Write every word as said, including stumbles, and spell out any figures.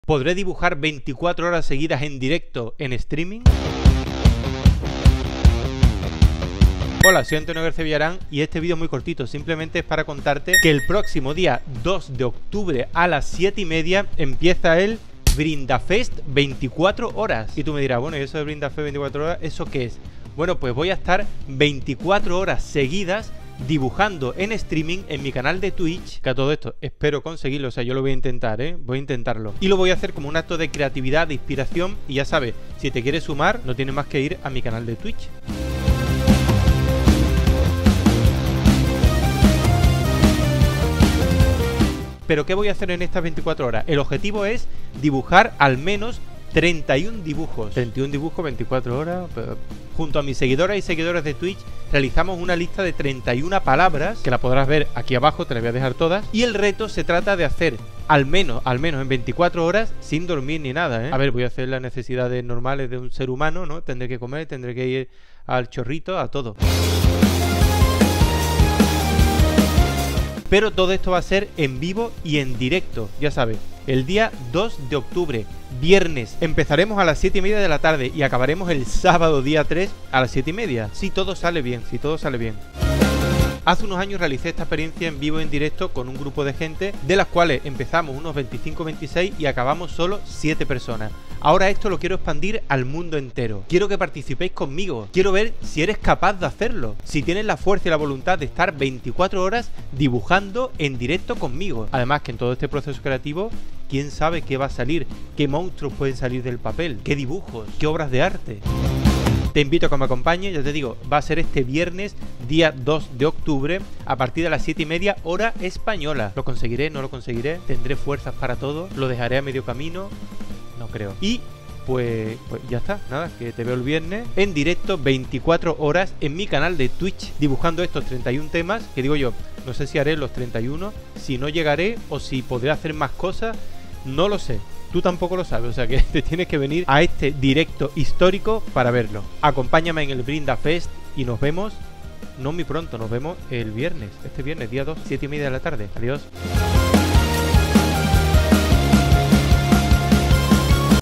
¿Podré dibujar veinticuatro horas seguidas en directo en streaming? Hola, soy Antonio García Villarán y este vídeo es muy cortito, simplemente es para contarte que el próximo día dos de octubre a las siete y media empieza el Brindafest veinticuatro horas. Y tú me dirás, bueno, ¿y eso de Brindafest veinticuatro horas, eso qué es? Bueno, pues voy a estar veinticuatro horas seguidas dibujando en streaming en mi canal de Twitch, que a todo esto espero conseguirlo, o sea, yo lo voy a intentar, ¿eh? Voy a intentarlo. Y lo voy a hacer como un acto de creatividad, de inspiración, y ya sabes, si te quieres sumar, no tienes más que ir a mi canal de Twitch. Pero ¿qué voy a hacer en estas veinticuatro horas? El objetivo es dibujar al menos treinta y un dibujos. treinta y un dibujos, veinticuatro horas. Junto a mis seguidoras y seguidores de Twitch realizamos una lista de treinta y una palabras, que la podrás ver aquí abajo, te las voy a dejar todas. Y el reto se trata de hacer al menos, al menos en veinticuatro horas sin dormir ni nada, ¿eh? A ver, voy a hacer las necesidades normales de un ser humano, ¿no? Tendré que comer, tendré que ir al chorrito, a todo. Pero todo esto va a ser en vivo y en directo, ya sabes, el día dos de octubre, viernes. Empezaremos a las siete y media de la tarde y acabaremos el sábado día tres a las siete y media. Si todo sale bien, si todo sale bien. Hace unos años realicé esta experiencia en vivo y en directo con un grupo de gente, de las cuales empezamos unos veinticinco veintiséis y acabamos solo siete personas. Ahora esto lo quiero expandir al mundo entero. Quiero que participéis conmigo. Quiero ver si eres capaz de hacerlo. Si tienes la fuerza y la voluntad de estar veinticuatro horas dibujando en directo conmigo. Además que en todo este proceso creativo, quién sabe qué va a salir, qué monstruos pueden salir del papel, qué dibujos, qué obras de arte. Te invito a que me acompañes, ya te digo, va a ser este viernes, día dos de octubre, a partir de las siete y media, hora española. ¿Lo conseguiré? ¿No lo conseguiré? ¿Tendré fuerzas para todo? ¿Lo dejaré a medio camino? No creo. Y pues, pues ya está, nada, que te veo el viernes en directo, veinticuatro horas en mi canal de Twitch, dibujando estos treinta y un temas, que digo yo, no sé si haré los treinta y uno, si no llegaré o si podré hacer más cosas, no lo sé. Tú tampoco lo sabes, o sea que te tienes que venir a este directo histórico para verlo. Acompáñame en el Brindafest y nos vemos, no muy pronto, nos vemos el viernes, este viernes, día dos, siete y media de la tarde. Adiós.